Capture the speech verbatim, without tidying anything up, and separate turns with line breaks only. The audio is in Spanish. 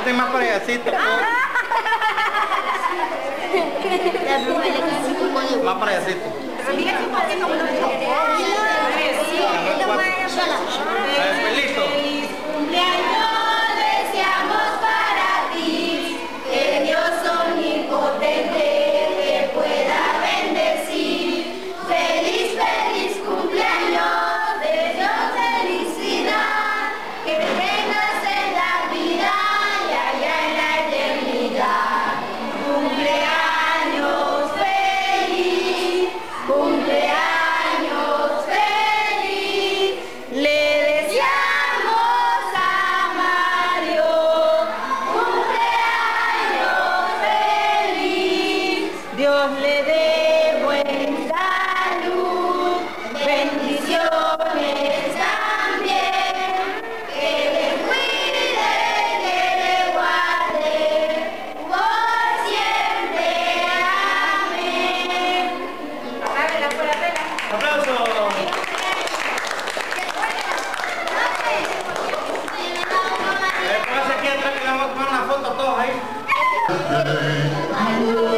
Siéntate más para allácito. Más para allácito. Listo.
Dios le dé buen salud, bendiciones también, que le cuide, que le guarde por siempre. Amén.
¡Aplausos! Pónganse aquí atrás que le vamos a tomar una foto todos ahí.